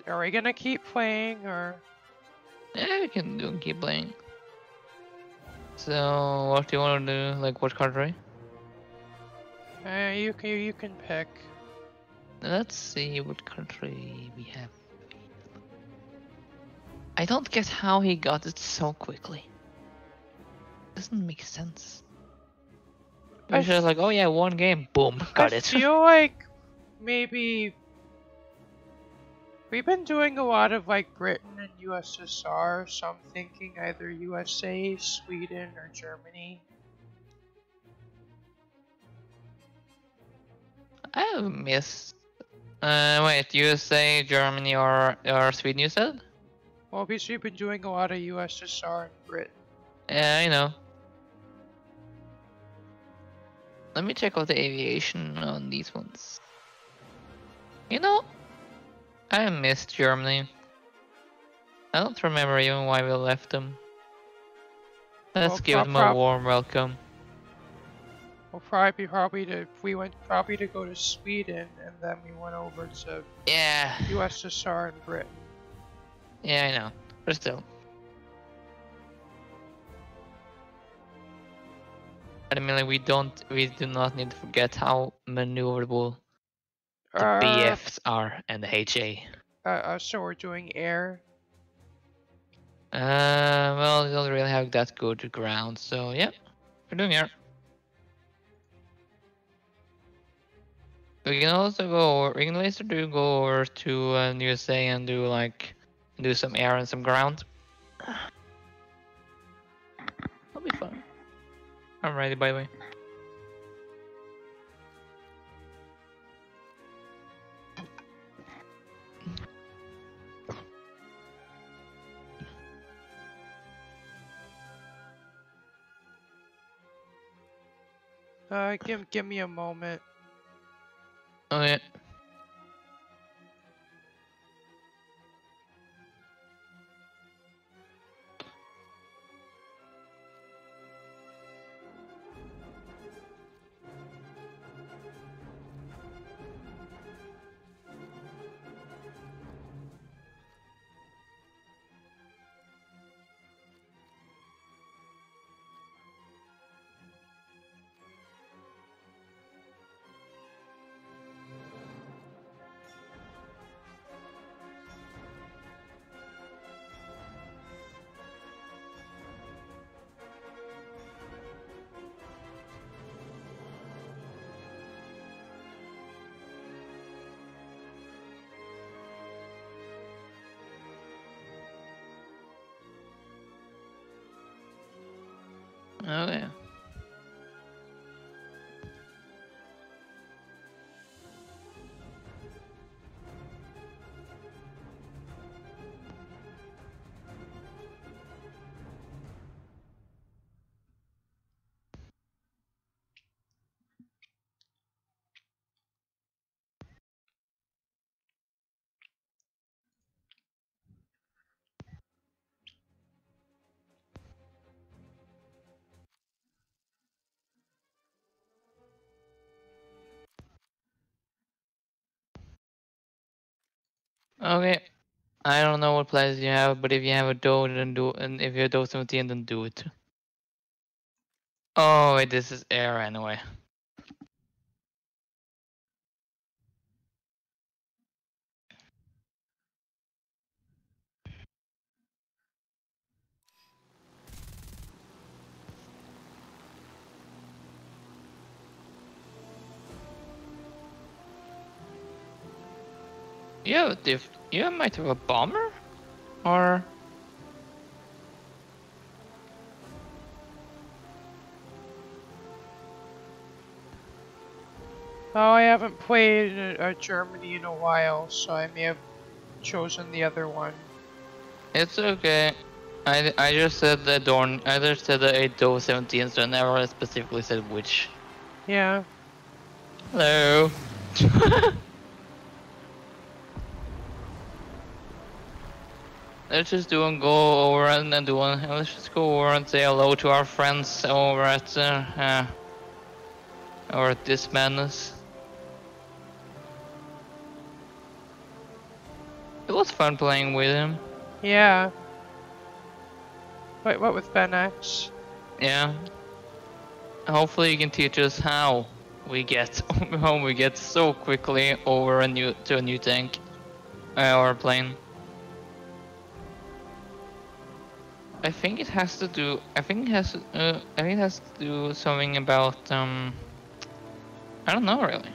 Are we gonna keep playing or? Yeah, we can keep playing. So, what do you want to do? Like, what country? You can pick. Let's see what country we have. I don't get how he got it so quickly. Doesn't make sense. We're just like, oh yeah, one game, boom, got it. I feel like maybe we've been doing a lot of like Britain and USSR, so I'm thinking either USA, Sweden, or Germany. I have missed. Wait, USA, Germany, or Sweden? You said? Well, because we've been doing a lot of USSR and Britain. Yeah, I know. Let me check out the aviation on these ones. You know, I missed Germany. I don't remember even why we left them. Let's give them a warm welcome. We'll we went to go to Sweden and then we went over to USSR and Britain. Yeah, I know, but still. I mean, like, we do not need to forget how maneuverable the BFs are and the HA. So we're doing air. Well, we don't really have that good ground, so yeah, we're doing air. We can also go over, we can later go over to USA and do some air and some ground. That'll be fun. I'm ready, by the way. Give me a moment. Oh yeah. Oh yeah. Okay. I don't know what plans you have, but if you have a dough, then do it. And if you have dough 17, then do it. Oh wait, this is air anyway. You might have a bomber? Or... Oh, I haven't played Germany in a while, so I may have chosen the other one. It's okay. I just said the Dorn. I just said the 8-17, so I never specifically said which. Yeah. Hello. Let's just go over and then let's just go over and say hello to our friends over at this madness. It was fun playing with him. Yeah. Wait, what with Benx? Yeah. Hopefully you can teach us how we get so quickly over to a new tank or plane. I think it has to do. I think it has to do something about I don't know really.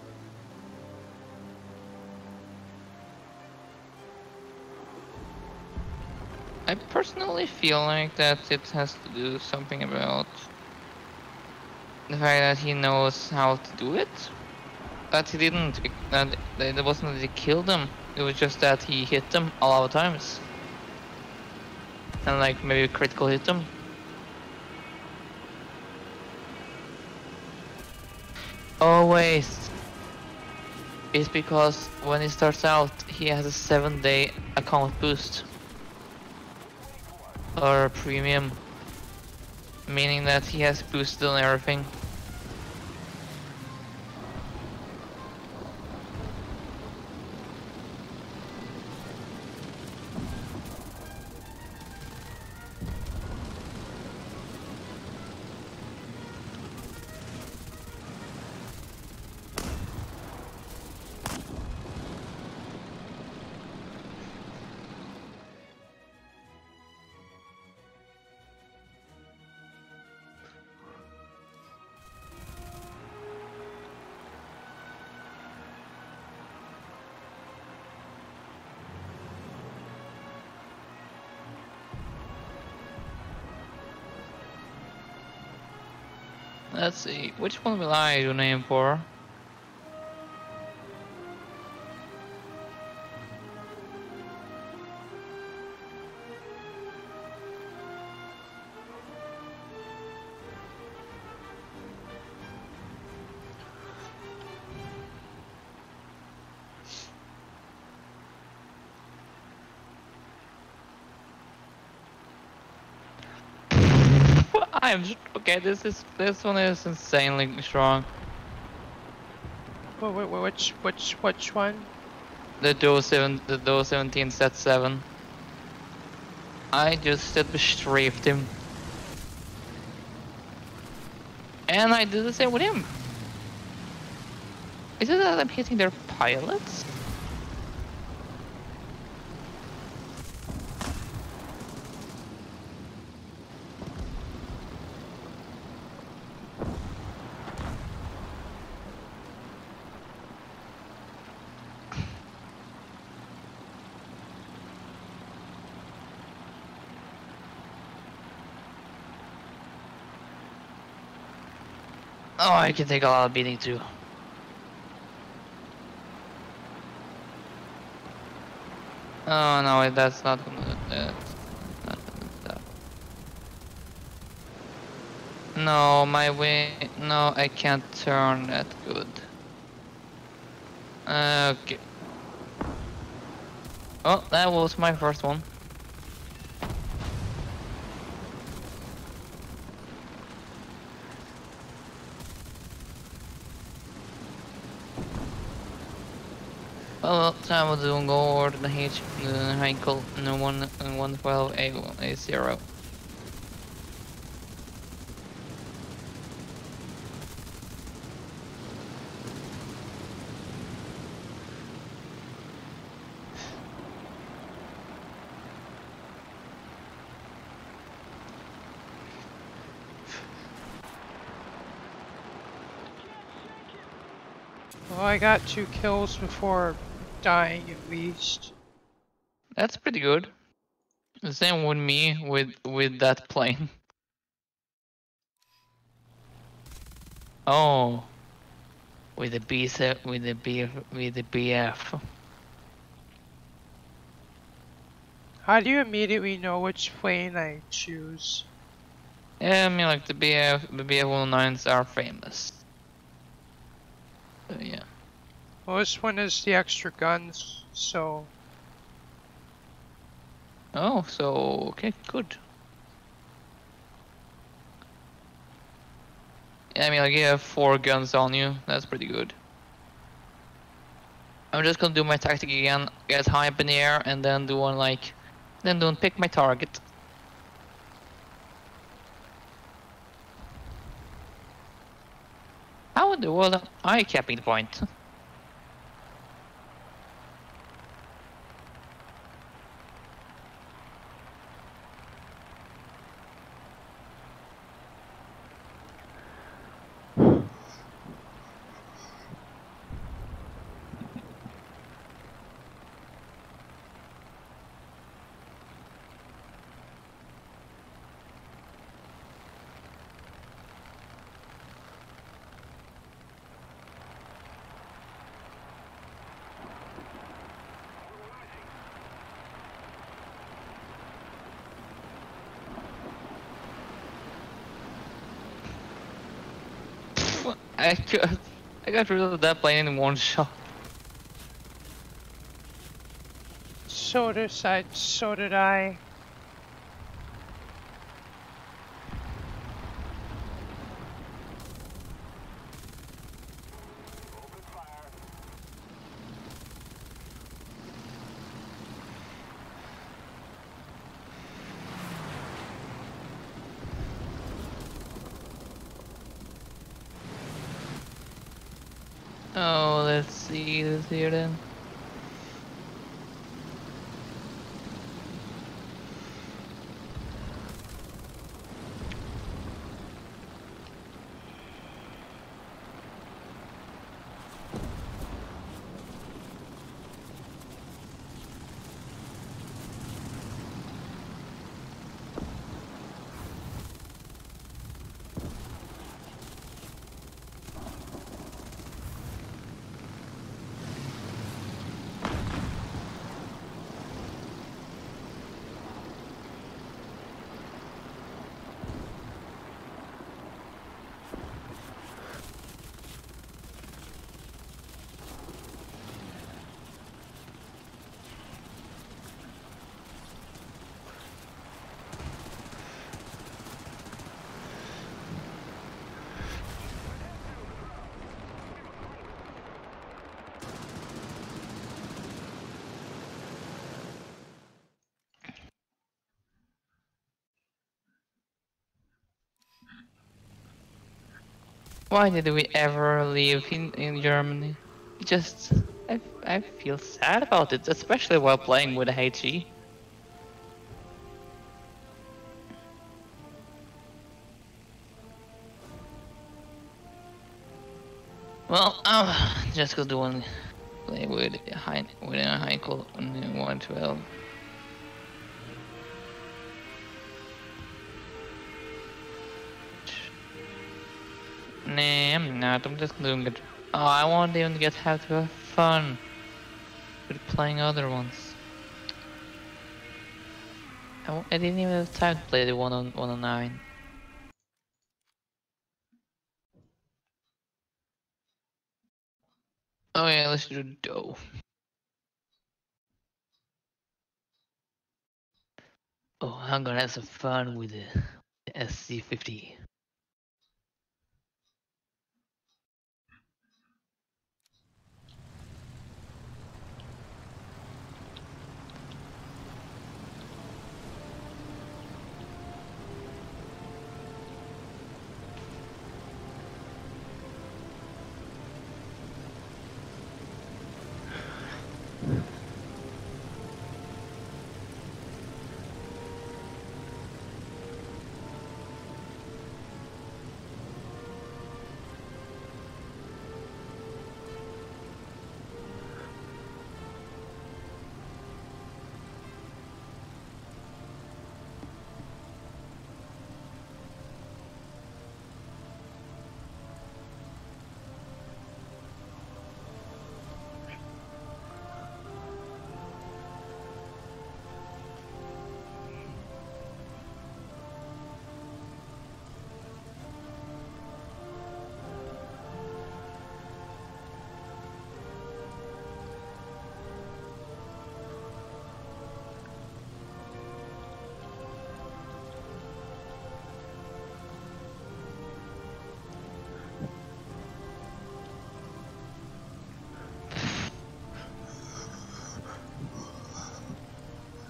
I personally feel like that it has to do something about the fact that he knows how to do it. That he didn't. That it wasn't that he killed them. It was just that he hit them a lot of times, and like maybe critical hit them. Always. It's because when he starts out, he has a 7-day account boost or premium, meaning that he has boosted on everything. Let's see, which one will I do name for? Okay. This one is insanely strong. Which one? The Doe 17 set 7. I just bestrafed him, and I did the same with him. Is it that I'm hitting their pilots? Oh, I can take a lot of beating too. Oh no, that's not gonna. Stop. No, my way. No, I can't turn that good. Okay. Oh, that was my first one. Well, time will do go over to the H Heinkel 112 A0. Well, I got 2 kills before dying at least. That's pretty good. The same with me with that plane. Oh, with the BF. How do you immediately know which plane I choose? Yeah, I mean like the BF-109s are famous. So, yeah. Well, this one is the extra guns, so... Oh, so okay, good. Yeah, I mean like you have 4 guns on you. That's pretty good. I'm just gonna do my tactic again, get high up in the air, and then do one like, then don't pick my target. How in the world am I capping the point? I got rid of that plane in one shot. So did I. Oh, let's see this here then. Why did we ever leave in Germany? Just, I feel sad about it, especially while playing with a HE. Well, I'm just gonna do one play with a Heinkel on 112. Nah, I'm not. I'm just doing it. Oh, I won't even have to have fun with playing other ones. I didn't even have time to play the 109. Oh yeah, let's do Doe. Oh, I'm gonna have some fun with the SC50.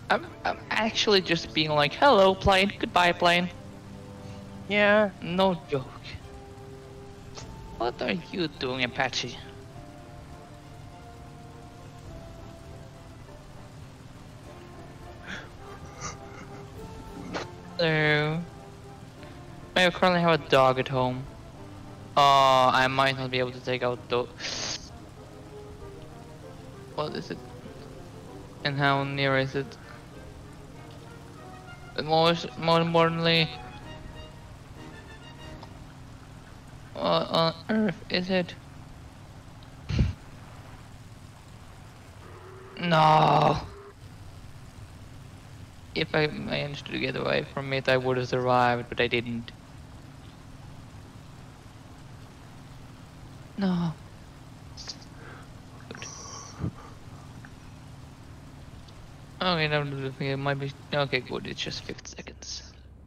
I'm actually just being like, hello, plane, goodbye, plane. Yeah. No joke. What are you doing, Apache? Hello. I currently have a dog at home. I might not be able to take out the... What is it? And how near is it? More importantly, what on earth is it? No! If I managed to get away from it, I would have survived, but I didn't. No. Good. Okay, no, it might be... Okay, good, it's just 50 seconds.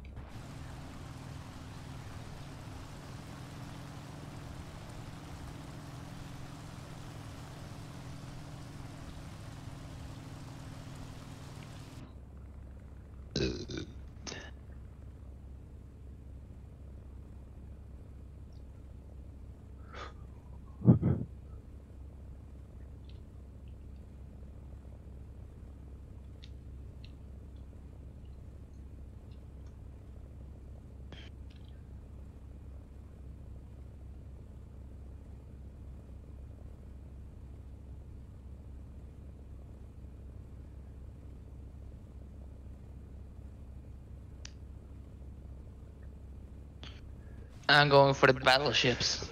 I'm going for the battleships.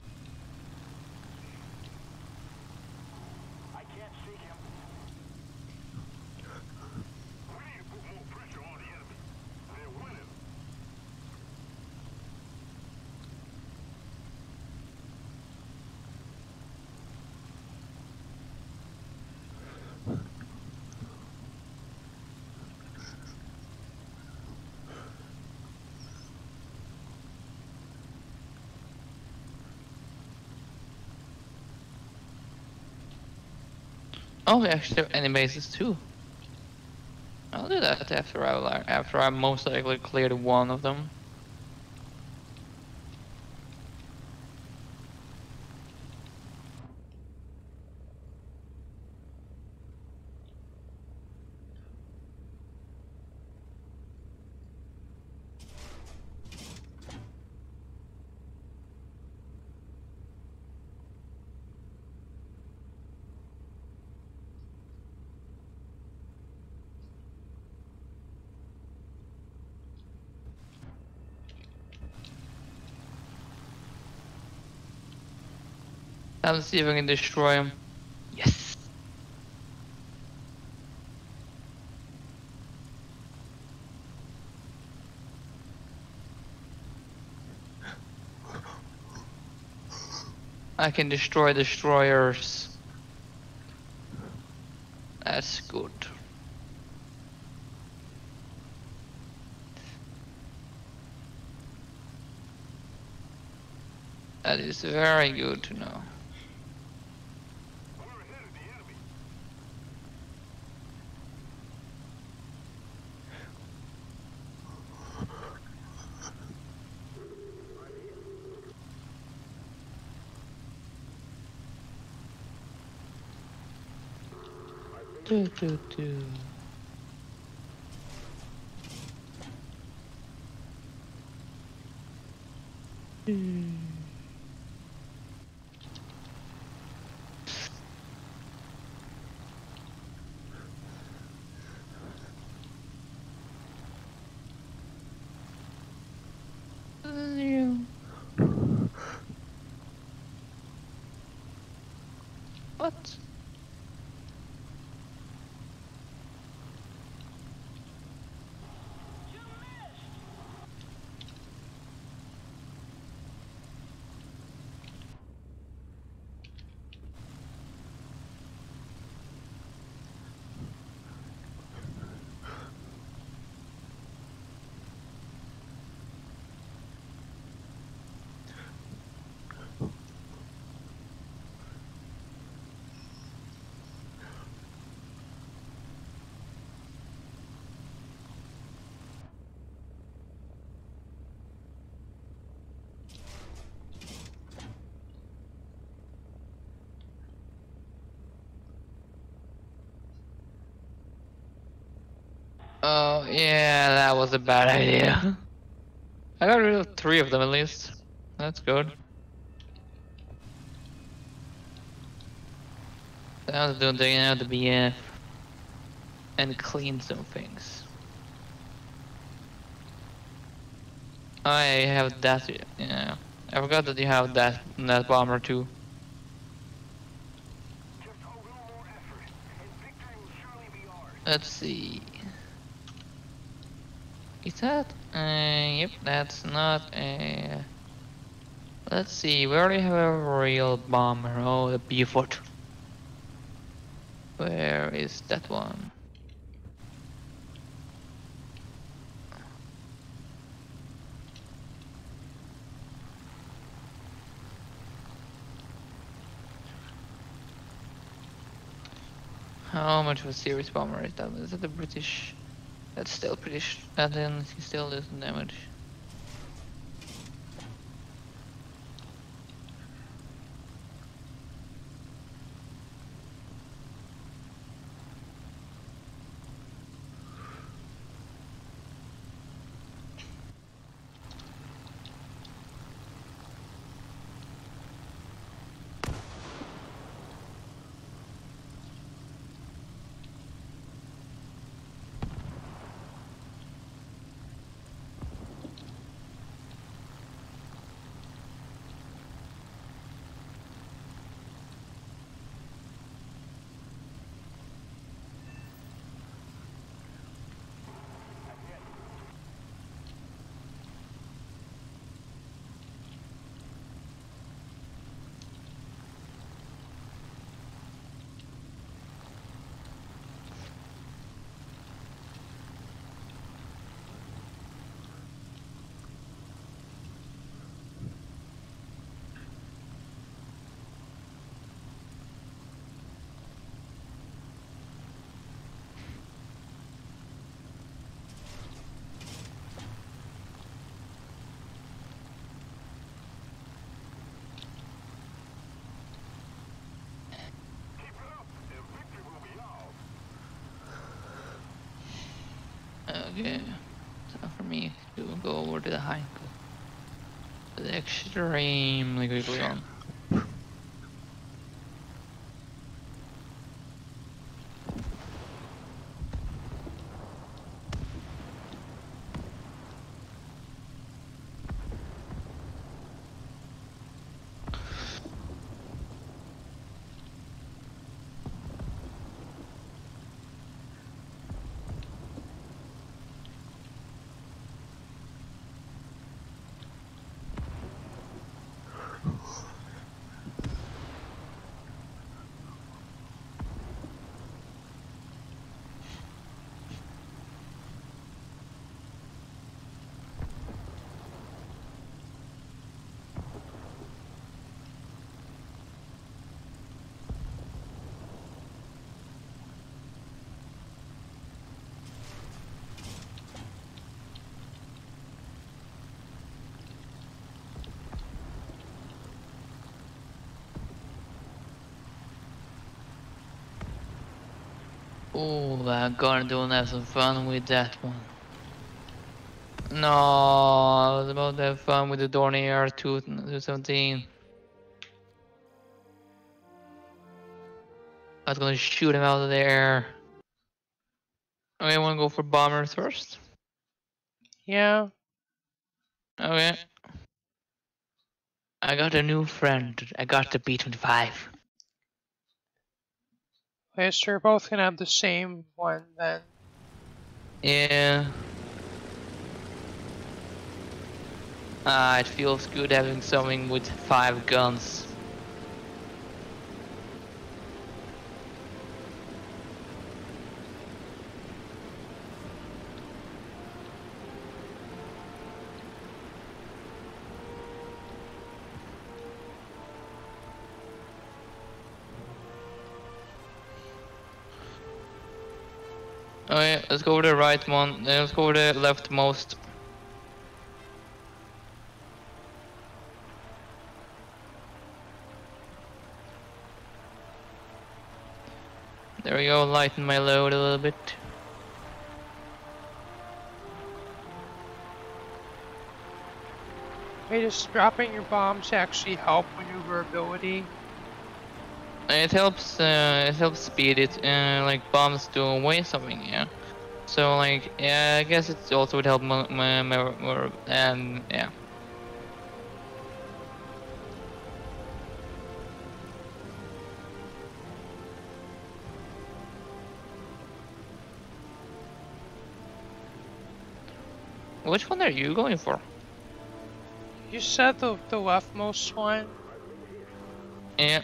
Oh, we actually have enemy bases too. I'll do that after I most likely cleared one of them. Let's see if I can destroy him. Yes. I can destroy destroyers. That's good. That is very good to know. Do. What? Oh, yeah, that was a bad idea. I got rid of 3 of them at least. That's good. I was doing taking out the BF and clean some things. I have that. Yeah, I forgot that you have that bomber too. Let's see. Is that? Yep, that's not a. Let's see. We already have a real bomber. Oh, the Beaufort. Where is that one? How much of a serious bomber is that? Is it the British? That's still British. And then he still does damage. Okay, time for me to go over to the high extremely quickly on. Oh, I'm gonna have some fun with that one. No, I was about to have fun with the Dornier 217. I was gonna shoot him out of the air. Okay, I wanna go for bombers first? Yeah. Okay. I got a new friend. I got the B-25. Okay, so we're both gonna have the same one then. Yeah. It feels good having something with 5 guns. Okay, let's go with the right one. Let's go with the leftmost. There we go, lighten my load a little bit. Wait, does dropping your bombs actually help maneuverability? It helps speed it, like bombs to weigh something, yeah. So like, yeah, I guess it also would help more, yeah. Which one are you going for? You said the leftmost one? Yeah.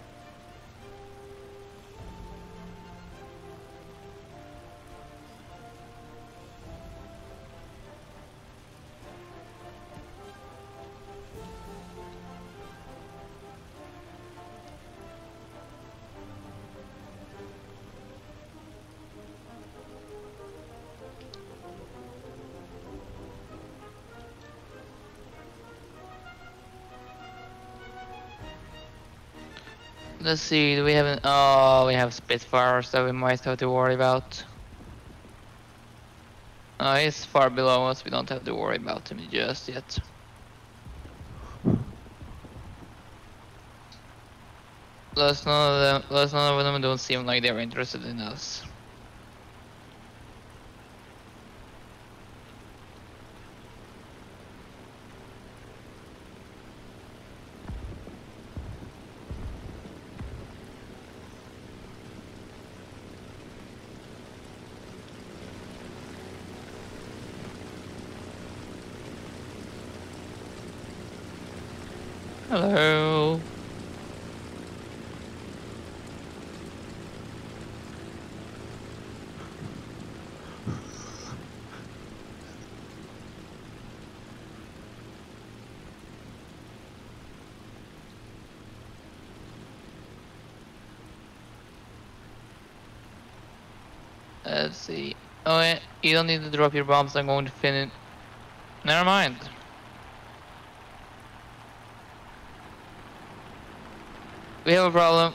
Let's see, do we have an, oh, we have Spitfires that we might have to worry about. He's far below us, we don't have to worry about him just yet. Plus none of them don't seem like they're interested in us. Hello. Let's see. Oh yeah, you don't need to drop your bombs, I'm going to finish. Never mind. We have a problem.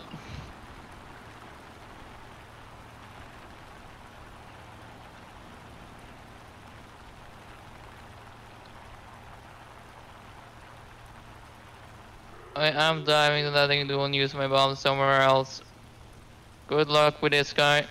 I'm diving and letting the one use my bombs somewhere else. Good luck with this guy.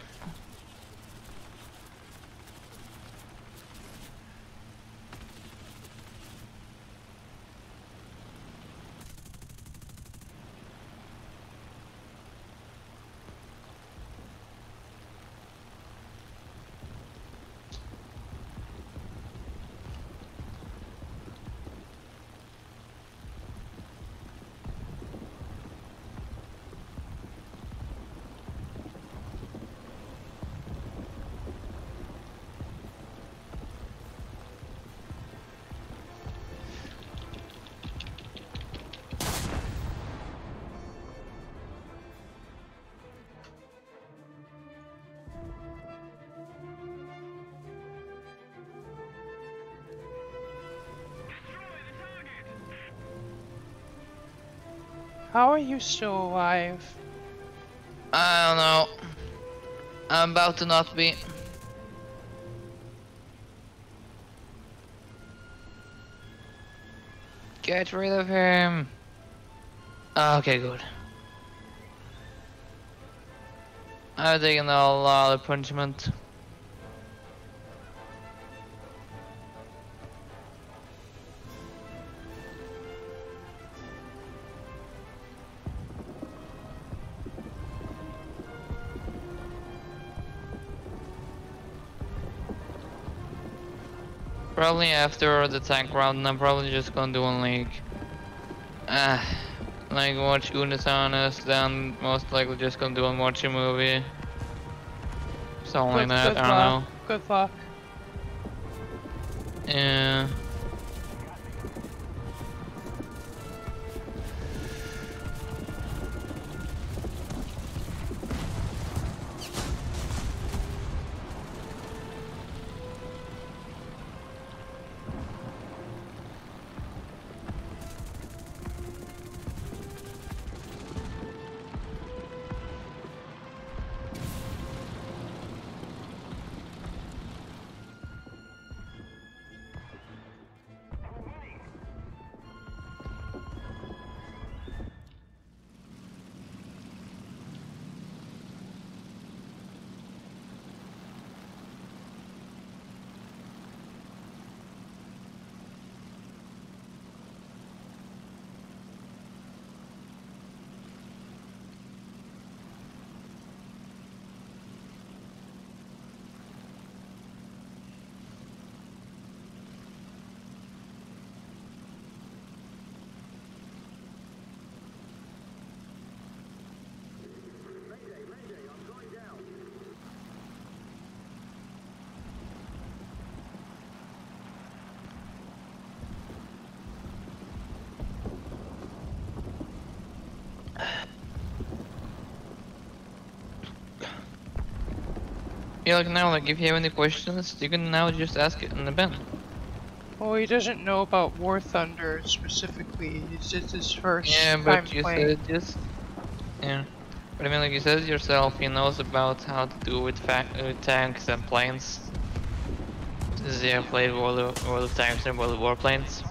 How are you still alive? I don't know. I'm about to not be. Get rid of him. Okay, good. I've taken a lot of punishment. Probably after the tank round, I'm probably just gonna do one like watch Unisonus, then most likely just gonna do and watch a movie. Something like that, I don't know. Good luck. Yeah. Yeah, like now, like if you have any questions, you can now just ask it in the Ben. Well, he doesn't know about Warthunder specifically. It's his first Yeah, time but you playing. said just yeah. But I mean, like you said yourself, he knows about how to do with tanks and planes. Since you have played World of Tanks and World of Warplanes.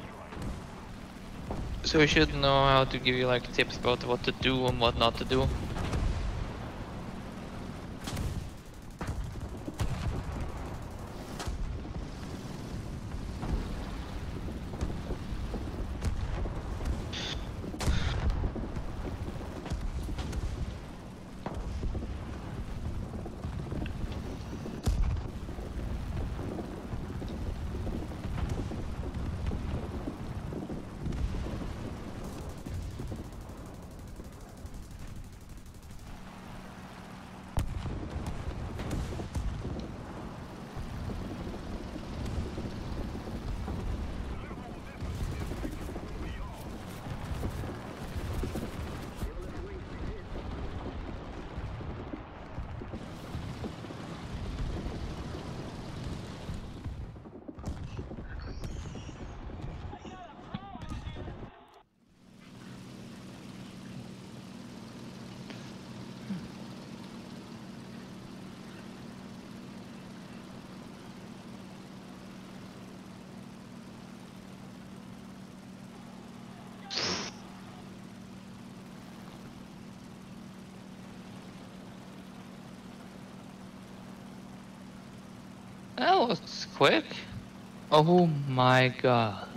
So he should know how to give you like tips about what to do and what not to do. That was quick. Oh my god.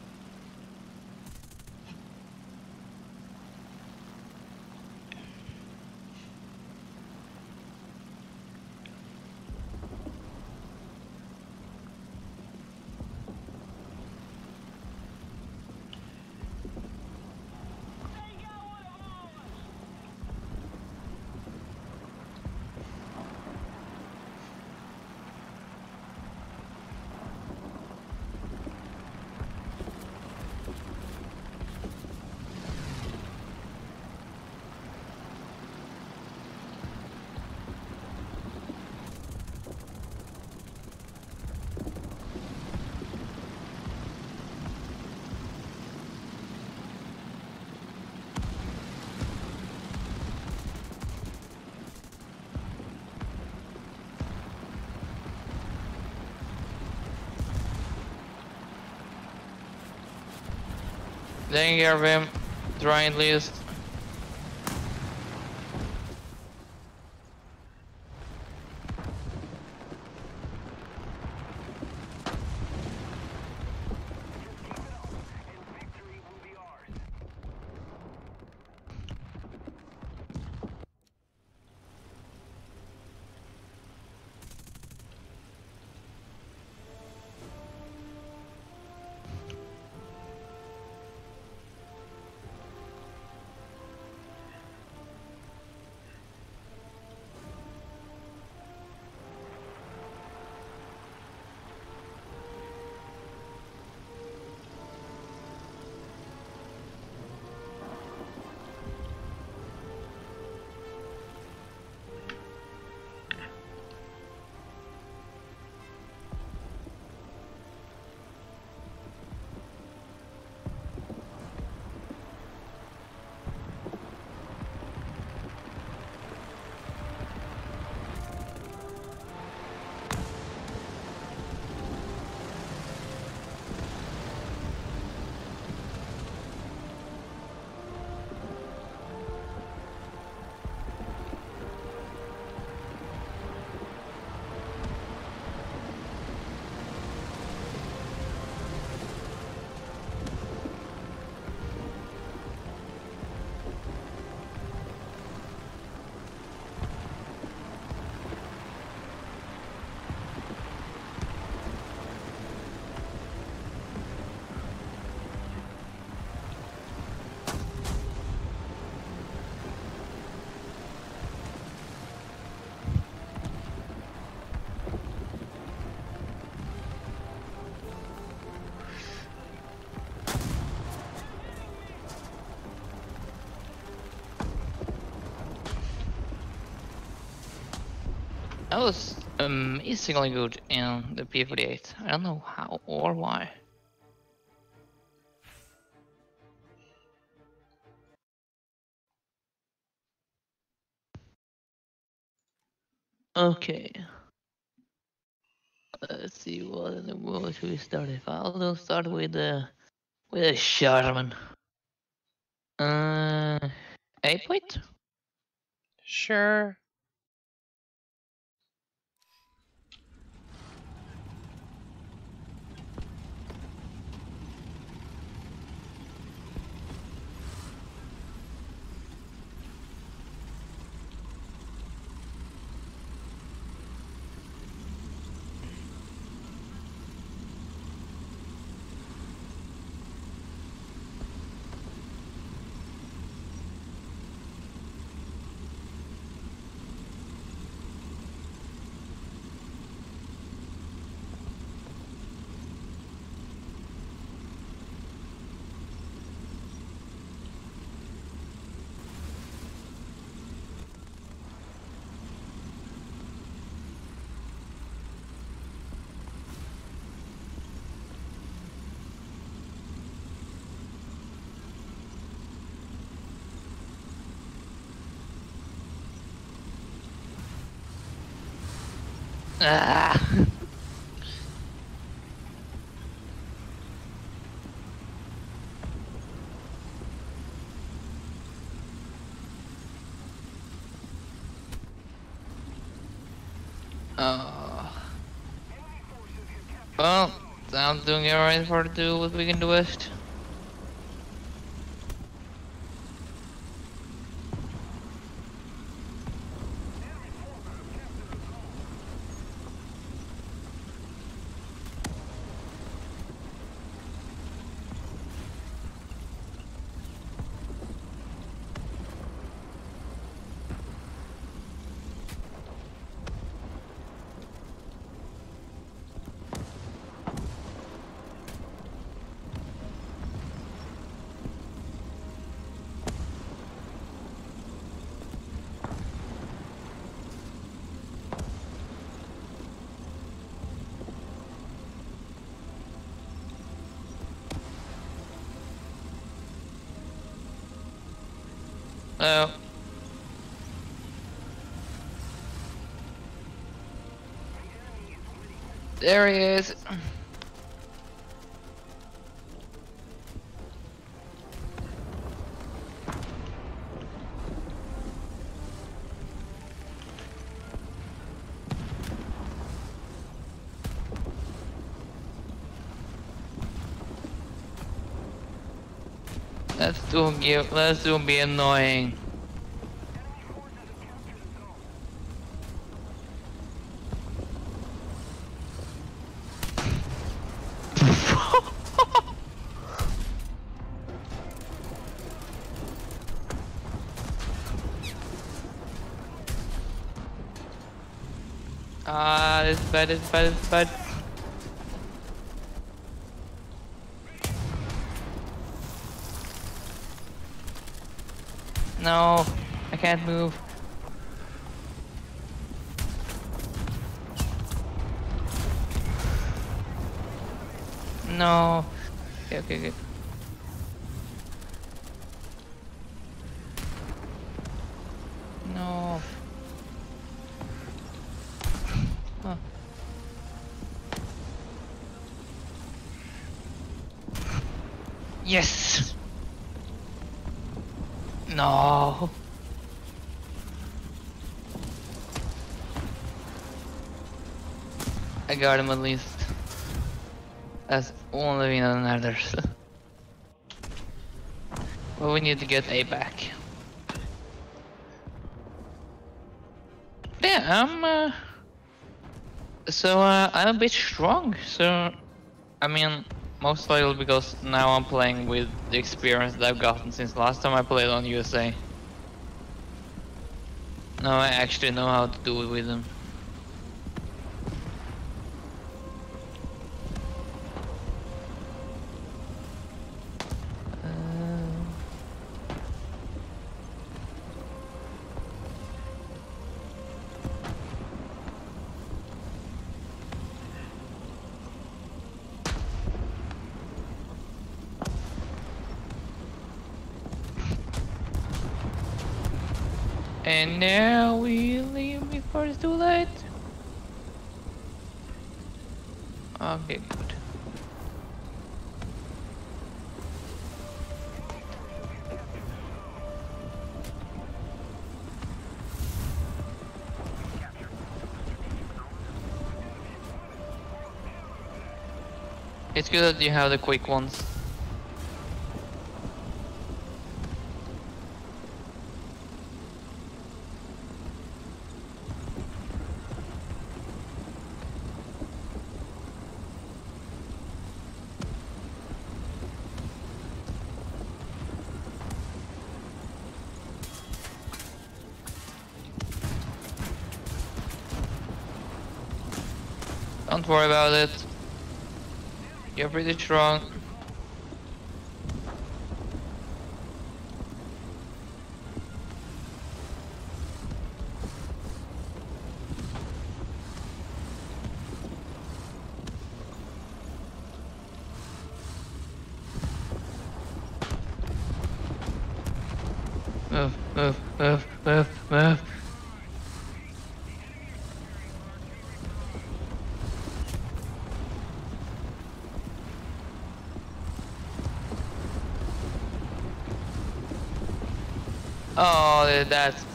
Taking care of him. Try at least. I was amazingly good in the P48. I don't know how or why. Okay. Let's see what in the world should we start with. I'll start with a Sherman. 8-point? Sure. Ah. Well, I'm doing alright for the what we can do west. Oh. There he is. Let's do be annoying. This is bad, this is bad, this is bad. No, I can't move. No. Okay, okay, okay. No. Huh. Yes. No. I got him at least. That's only been another. But we need to get A back. Yeah, I'm a bit strong, so I mean, most likely because now I'm playing with the experience that I've gotten since last time I played on USA. Now I actually know how to do it with them. And now we leave before it's too late. Okay, good. It's good that you have the quick ones. Don't worry about it. You're pretty strong. Move, move, move, move, move. Oh, that's...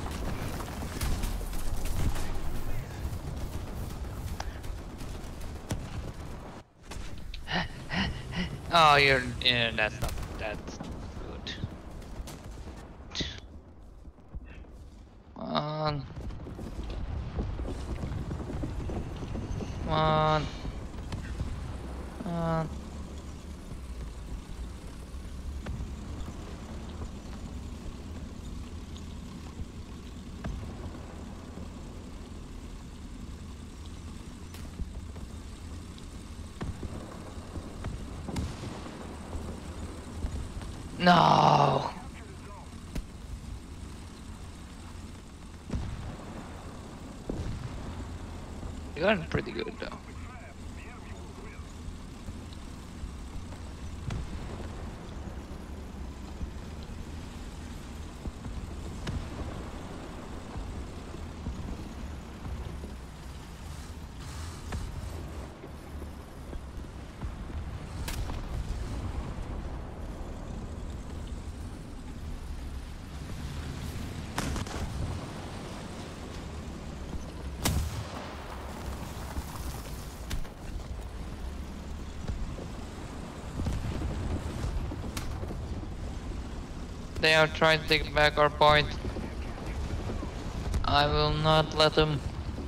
Oh, you're... Yeah, that's not... That's good. Come on. Come on. Come on. No. You got pretty good though. They are trying to take back our point. I will not let them.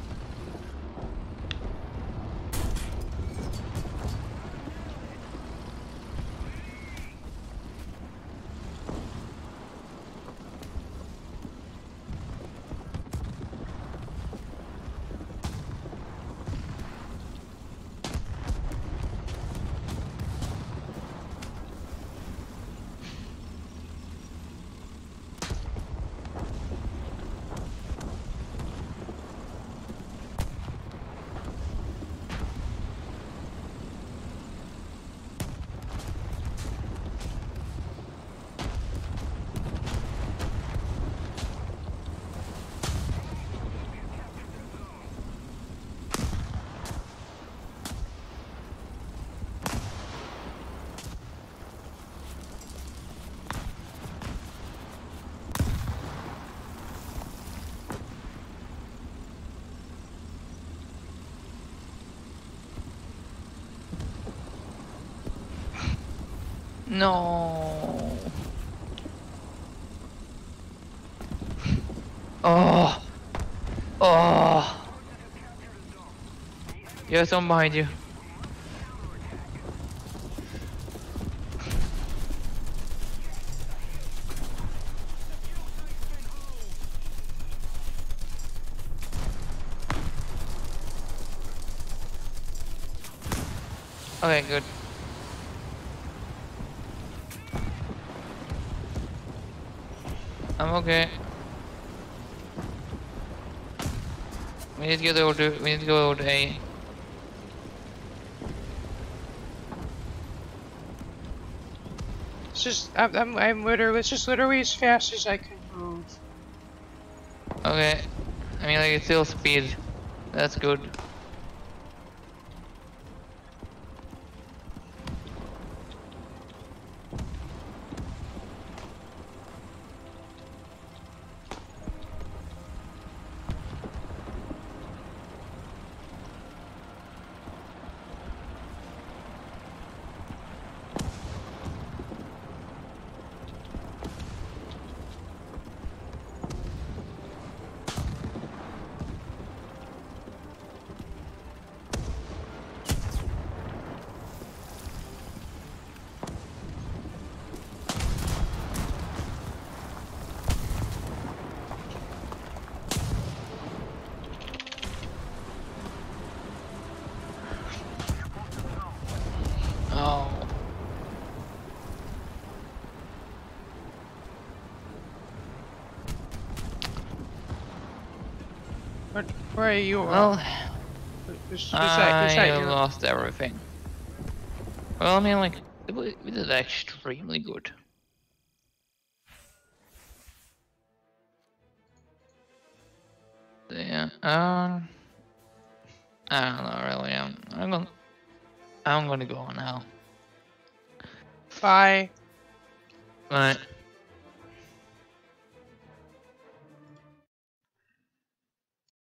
No. Oh. Oh. There's someone behind you. Okay, good. I'm okay. We need to get over to. We need to go over to A. It's just I'm literally, it's just literally as fast as I can move. Okay. I mean, like, it's still speed. That's good. Oh. Where are you? Well, Is I that your... lost everything. Well, I mean, like, we did extremely good. Yeah. I don't know, really. I'm gonna go now. Bye. Bye.